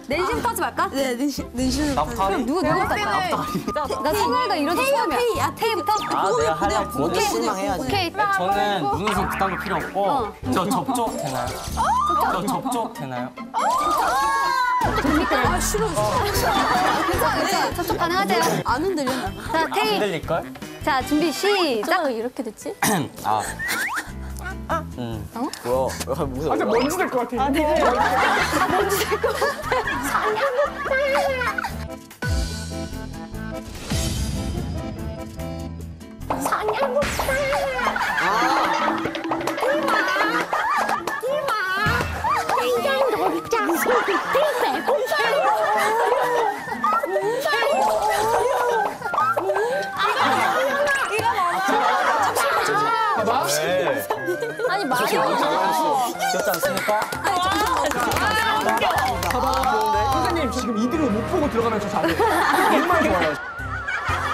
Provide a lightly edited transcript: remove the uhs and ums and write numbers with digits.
낸시부터 하지 말까? 네, 낸시는 앞다리? 누가 할까요? 나 생활가 이런 거 처음이야. 테이부터? 아, 내가 할래. 먼저 실망해야지. 오케이. 저는 눈웃음 그딴 거 필요 없고 저 접촉 되나요? 저 접촉 되나요? 아, 싫어. 괜찮아. 접촉 가능하세요. 안 흔들려. 자, 안 테이. 들릴걸? 자, 준비 시작. 이렇게 됐지? 아. 뭐야? 무서워. 아, 먼지 될 것 같아. 네. 아니, 말이 귀엽지 않습니까? 선생님 지금 이대로 못 보고 들어가면 저 잘해. 정말